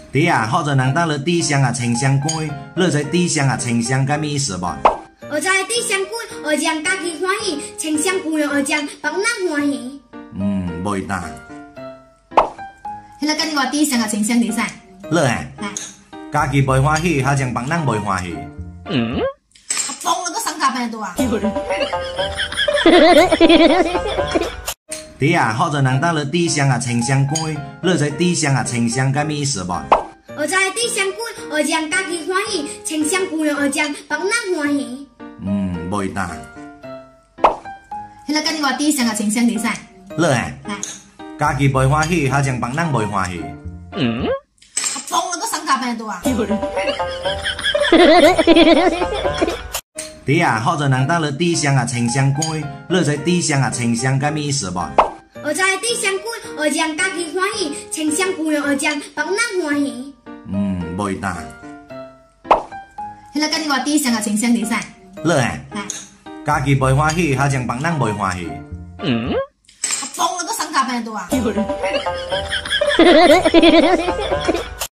弟啊，好多人到了地上啊，清香干，你在地上啊，清香干咩意思无？ 我在地上干，我将家己欢喜；清香干，我将别人欢喜。 袂答。 迄个甲你话地上啊，清香伫啥？ 你啊，家己袂欢喜，还将别人袂欢喜。 疯了，都上卡班多啊！ 弟啊，好多人到了地上啊，清香干，你在地上啊，清香干咩意思无？ 我在地上干，我将家己欢喜；清香干，我将别人欢喜。 袂答。 迄个甲你话地上啊，清香伫啥？ 你啊，家己袂欢喜，还将别人袂欢喜。 疯了，都上卡班多啊！ 弟啊，好多人到了地上啊，清香干，你在地上啊，清香干咩意思无？ 我在地上干，我将家己欢喜；清香干，我将别人欢喜。 袂答。 迄个甲你话地上啊，清香伫啥？ 你啊，家己袂欢喜，还将别人袂欢喜。 疯了，都上卡班多啊！